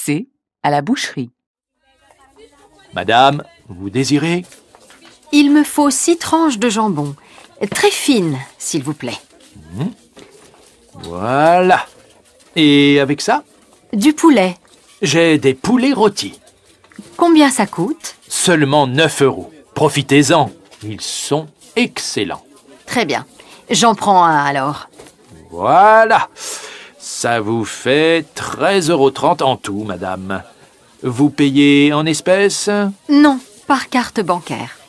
C'est à la boucherie. Madame, vous désirez? Il me faut 6 tranches de jambon. Très fines, s'il vous plaît. Voilà. Et avec ça? Du poulet. J'ai des poulets rôtis. Combien ça coûte? Seulement 9 €. Profitez-en. Ils sont excellents. Très bien. J'en prends un alors. Voilà. Ça vous fait 13,30 € en tout, madame. Vous payez en espèces? Non, par carte bancaire.